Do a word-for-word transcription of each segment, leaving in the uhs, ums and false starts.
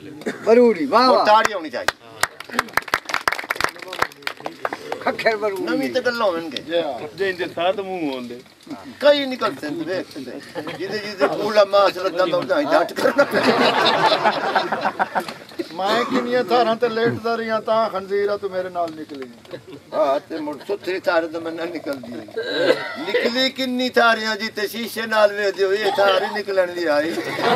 बरूड़ी वाह और ताड़ी होनी चाहिए खैर बरूड़ी नवी ते गल्लां होणगे जे इंदे साथ मुंह होंदे कई निकलते हैं देख जिदे जिदे कूला मास रदन होता है जाट करना मैं किन्नियां थारां ते लेटदा रहियां तां खंजीरा तू मेरे नाल निकली हां ते मुड़ सुथरी थारे तो मैं ना निकल दी निकली किन्नी थारियां जी ते शीशे नाल वे दियो ये थारी निकलण दी आई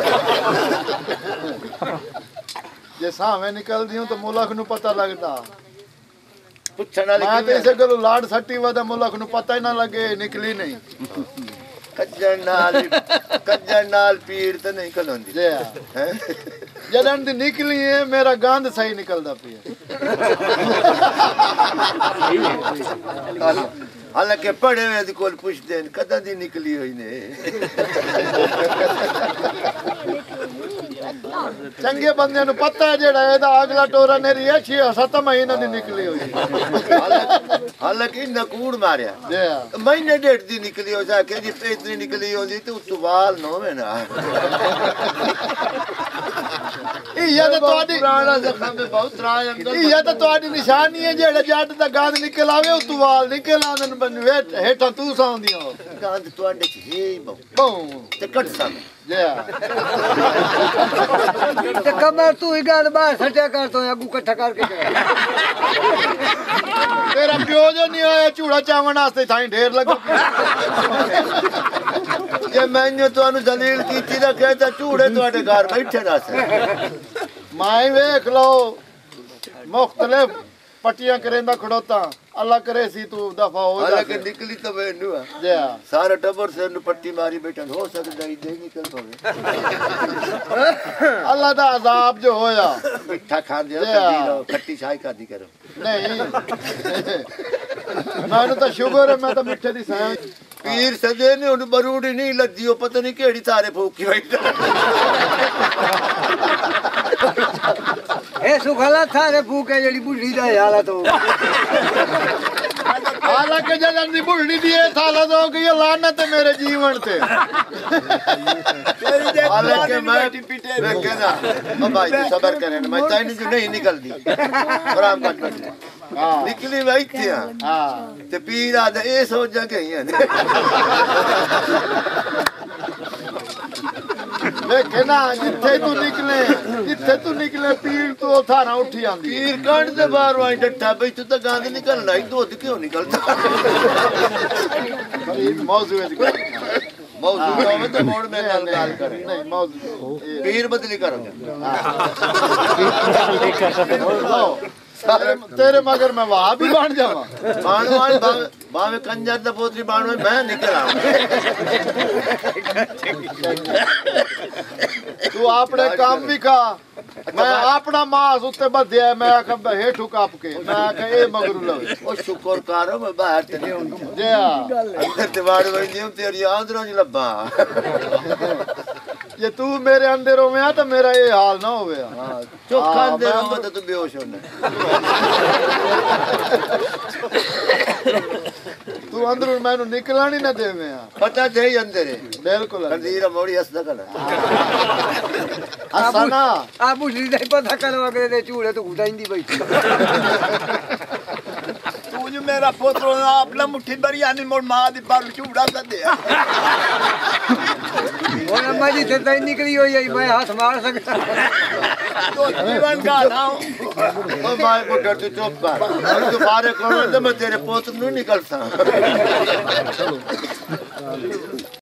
जे सावें निकल दियूं तो मुल्क नु पता लगदा पुछण वाली मैं ते इसे गलो लाड सट्टी वदा मुल्क नु पता ही ना लगे निकली नहीं कज्जन नाल कज्जन नाल पीड़ ते नहीं खलोंदी जे हैं जदन दी निकली है मेरा गंद सही निकलदा पिया हालांकि पढ़े हुए दी कोल पुछदे न कदा दी निकली होई ने चंगे बंदे नु पता है जेड़ा एदा अगला टोरा ने रिया छे सत महीने दी निकली हुई हालांकि नकूड़ मारिया जे महीने डेढ़ दी निकली हो जाके जी इतनी निकली होंदी ते उतवाल नो में ना ये तो तोड़ी पुराना जख्म में बहुत राय अंदर ये तो तोड़ी निशानी है जेड़ा जट दा गंद निकल आवे उतवाल निकल आंदन बन वेट हेठा तू सौंदियो गंद तोड़े च हे बहु बहु ते कट सन जे ते कमर तू ही गल बाहर सट्या कर तो अगू इकट्ठा करके तेरा प्यो जो नहीं आया चूड़ा चावण वास्ते थाई ढेर लगा जे मैंने तुहानू जलील कीती दा कहता चूड़े तुहाडे घर बैठे दस माई वेख लो मुख्तलिफ पट्टियां करेंदा खड़ोता अल्लाह करे सी तू दफा हो जा के निकली तो मैनू जे सारा टबर से पट्टी मारी बैठा हो सकदा ही दे निकल पवे अल्लाह दा अजाब जो होया मिठा खा दिया कदी खट्टी चाय खादी करो नहीं मैंने तो शुगर है मैं तो मिठे दी सह पीर सजे ने उन बरूड़ी नहीं लद्दी ओ पता नहीं केड़ी तारे फूकी बैठा ए सुखला थारे फूके जेडी बुढ़ी दा हालत हो हालांकि जदन दी बुढ़ी दी थाला दो गई लानत है मेरे जीवन से हालांकि मैं मैं कहना ओ भाई तू सब्र करे मैं ताई जो नहीं निकल दी आराम कर बैठ निकली भाई थी हां ते पीर आ ए सोच जा गई है देखे ना जिथे तू निकले जिथे तू निकले पीर तो थारा उठी आंदी पीर कंड दे बाहर आई डट्ठा भाई तू तो गंद निकलना ही दूध क्यों निकलता मौजू है मौजू में तो मोड़ में गल गल करे नहीं मौजू पीर बदली करो सारे तेरे मगर मैं वहां भी बन जावा बाणवान बावे कंजर दा पोतरी बाणवान मैं निकल आऊं तू अपने काम भी खा मैं अपना मांस उत्ते बधिया मैं आखा हेठू काप के मैं आखा ए मगरू लवे ओ शुक्र करो मैं बाहर ते नहीं हूं जे अंदर ते वाड़ वंदी तेरी आंदरों च लब्बा ये तू मेरे अंदर होवे तो मेरा ये हाल ना होवे हां चोखा अंदर होवे तो तू बेहोश होना तू अंदर मैनू निकलण ही ना देवे पता चाहिए अंदर है बिल्कुल खंजीर मोड़ी हसदा कला हसना आ बुढ़ी दा पता करवा के दे चूड़े तो घुटाईंदी बैठी तू जो मेरा पोतरो अपना मुट्ठी बरियानी मोड़ मां दी पर चूड़ा सा दे और अम्मा जी से तई निकली हुई है मैं हाथ मार सकता तो जीवन का ना ओ भाई बुढ़ा तू चुप कर तू बारे कौन मैं तेरे पोत नु निकलता